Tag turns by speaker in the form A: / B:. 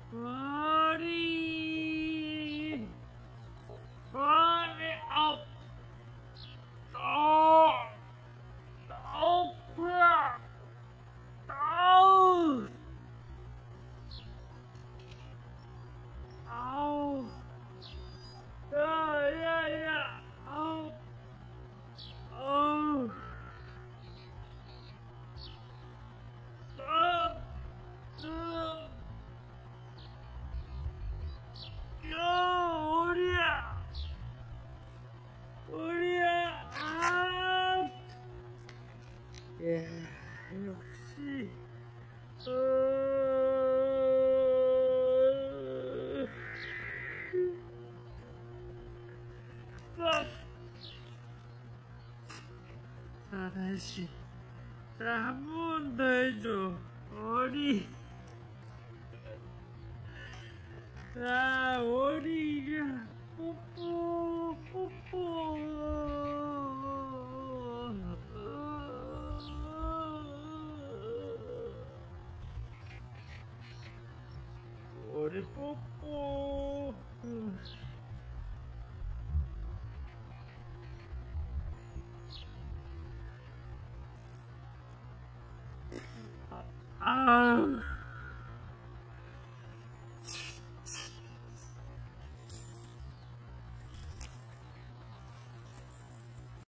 A: 머리 업 오프라 아우 아우 야야야 아우 아우 우리야 예 역시 다시 한 번 더 해줘 머리 머리가 뽀뽀 뽀뽀 머리 뽀뽀 아우